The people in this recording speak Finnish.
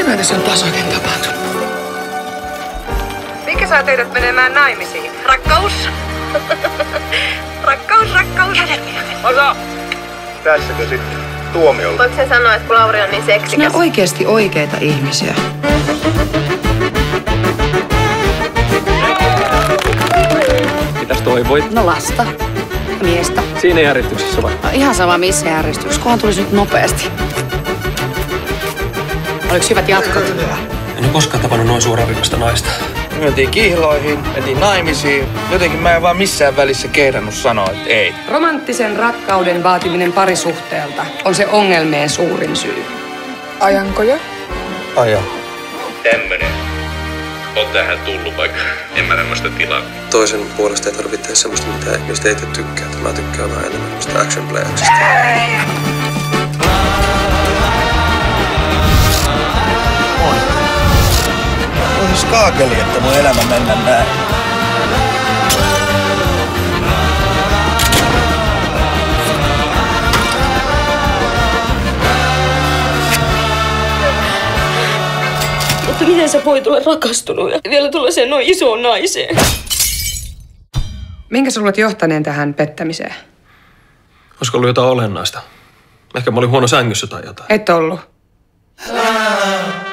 Mitäköhän tässä on taas oikein tapahtunut? Mikä saa teidät menemään naimisiin? Rakkaus? Rakkaus. Osa! Tässäkö sitten tuomiolla? Voiko sen sanoa, että kun Lauri on niin seksikäs? Nämä oikeasti oikeita ihmisiä. Mitäs toivoit? No lasta. Miestä. Siinä järjestyksessä vai? No, ihan sama missä järjestyksessä, kunhan tulisi nyt nopeasti. Oliko hyvät jatkot? En ole koskaan tavannut noin suoraviivasta naista. Mentiin kihloihin, mentiin naimisiin. Jotenkin mä en vaan missään välissä kehdannut sanoa, että ei. Romanttisen rakkauden vaatiminen parisuhteelta on se ongelmien suurin syy. Ajanko jo? Aja. Tämmönen on tähän tullut, vaikka en mä tämmöistä tilaa. Toisen puolesta ei tarvitse tehdä semmoista, mistä ei tykkää. Mä tykkään vähän enemmän tämmöistä action playaksista. On skaakeli, että mun elämä mennä näin. Mutta miten sä voit olla rakastunut ja vielä tuollaiseen noin isoon naiseen? Minkä sä luulet johtaneen tähän pettämiseen? Olisiko ollut jotain olennaista? Ehkä mä olin huono sängyssä tai jotain. Et ollut.